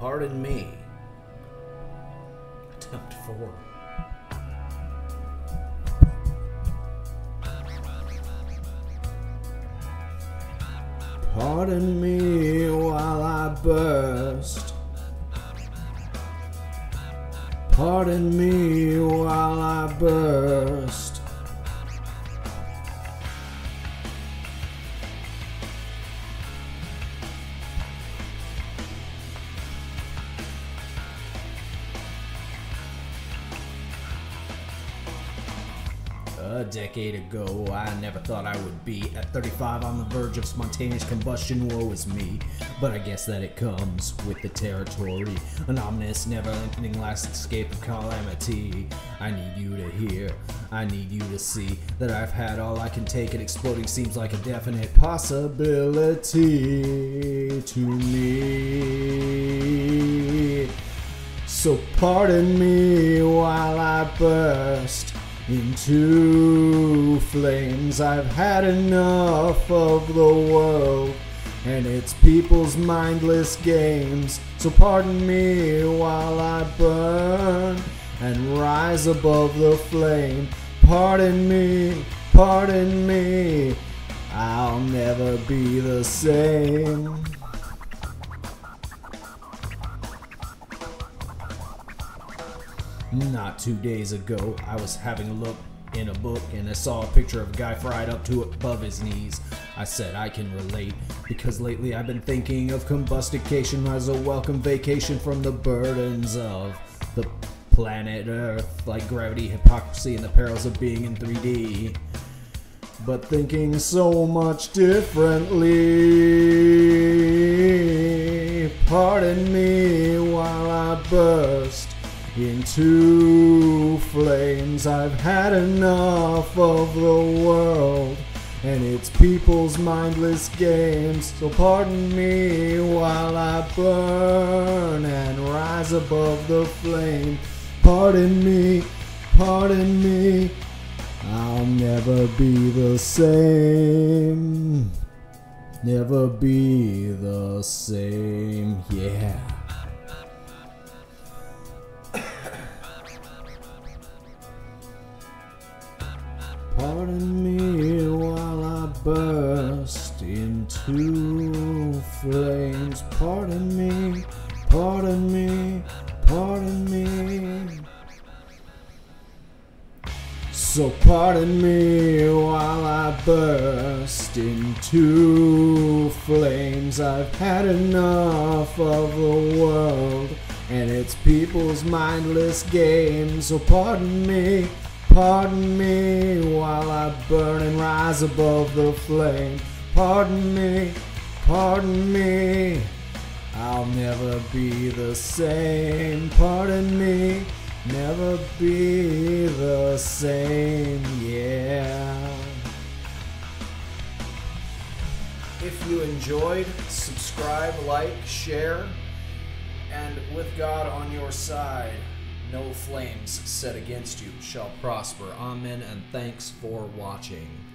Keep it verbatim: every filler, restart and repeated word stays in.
Pardon me. Attempt four. Pardon me while I burst. Pardon me while I burst. A decade ago, I never thought I would be at thirty-five on the verge of spontaneous combustion. Woe is me, but I guess that it comes with the territory. An ominous, never-ending last escape of calamity. I need you to hear, I need you to see that I've had all I can take, and exploding seems like a definite possibility to me. So pardon me while I burst into flames. I've had enough of the world and its people's mindless games. So pardon me while I burn and rise above the flame. Pardon me, pardon me, I'll never be the same. Not two days ago, I was having a look in a book and I saw a picture of a guy fried up to above his knees. I said I can relate, because lately I've been thinking of combustication as a welcome vacation from the burdens of the planet Earth, like gravity, hypocrisy, and the perils of being in three D. But thinking so much differently. Pardon me while I burst into flames. I've had enough of the world and its people's mindless games. So pardon me while I burn and rise above the flame. Pardon me, pardon me, I'll never be the same. Never be the same, yeah. Pardon me while I burst into flames. Pardon me, pardon me, pardon me. So pardon me while I burst into flames. I've had enough of the world and its people's mindless games. So pardon me, pardon me while I burn and rise above the flame. Pardon me, pardon me, I'll never be the same. Pardon me, never be the same, yeah. If you enjoyed, subscribe, like, share, and with God on your side, no flames set against you shall prosper. Amen, and thanks for watching.